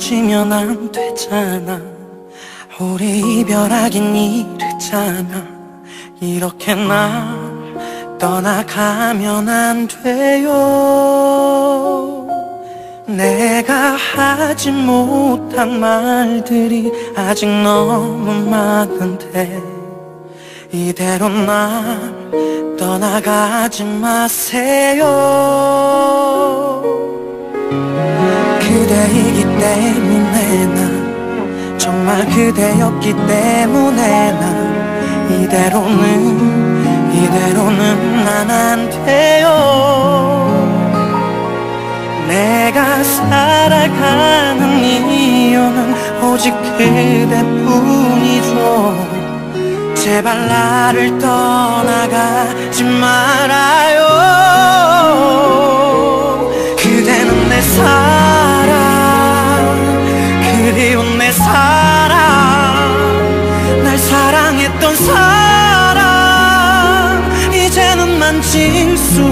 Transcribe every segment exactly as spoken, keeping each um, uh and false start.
헤어지면 안 되잖아. 우리 이별하긴 이르잖아. 이렇게 날 떠나가면 안 돼요. 내가 하지 못한 말들이 아직 너무 많은데 이대로 날 떠나가지 마세요. 그대이기 때문에 난, 정말 그대였기 때문에 난 이대로는 이대로는 난 안 돼요. 내가 살아가는 이유는 오직 그대뿐이죠. 제발 나를 떠나가지 말아요. 그대는 내 사랑, 그리운 내 사랑, 날 사랑했던 사랑, 이제는 만질 수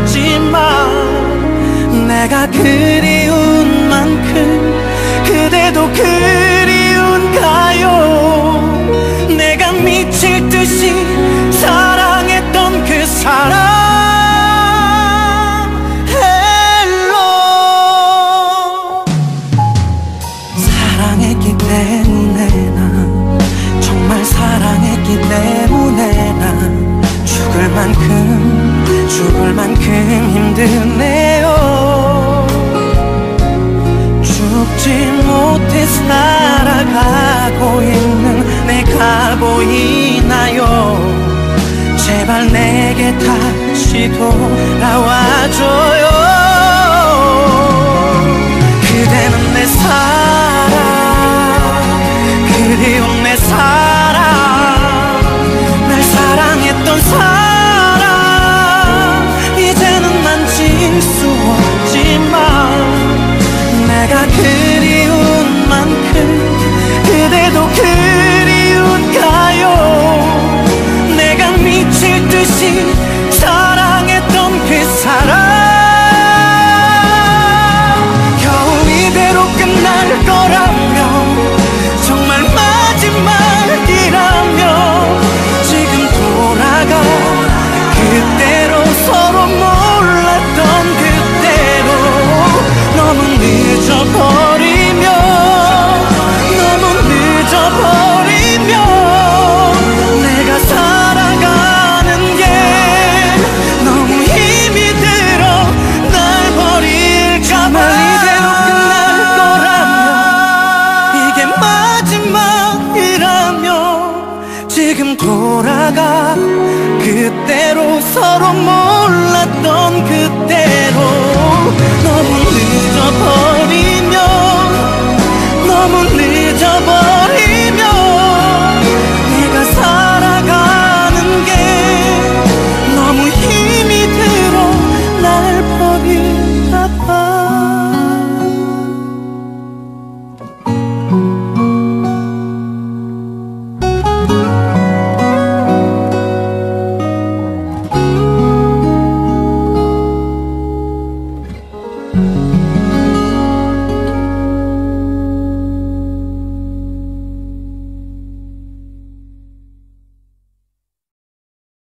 없지만 내가 그리운 만큼 그대도 그리운가요? 내가 미칠 듯이 사랑했던 그 사람. 헬로 사랑했기 때문에 난, 정말 사랑했기 때문에 난 죽을 만큼 죽을 만큼 힘드네요. 죽지 못해 살아가고 있는 내가 보이나요? 제발 내게 다시 돌아와줘요. 그대는 내 사랑, 그리운 내 사랑, 날 사랑했던 사랑, 이제는 만질 수 없지만 내가 그리운 만큼 그대도 그리운가요? 내가 미칠 듯이 사랑했던 그 사람. 겨우 이대로 끝날 거라면, 정말 마지막이라면 지금 돌아가 그대로 서로 몰랐던 그대로 너무 늦어버리면 너무 늦어버리면 내가 살아가는 게 너무 힘이 들어 날 버릴까봐. 이대로 끝날 거라면, 이게 마지막이라면 지금 돌아가 그대로 서로